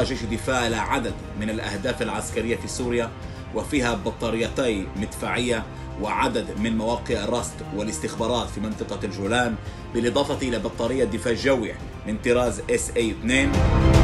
قضى جيش الدفاع على عدد من الأهداف العسكرية في سوريا، وفيها بطاريتي مدفعية وعدد من مواقع الرصد والاستخبارات في منطقة الجولان، بالإضافة إلى بطارية دفاع جوي من طراز SA-2.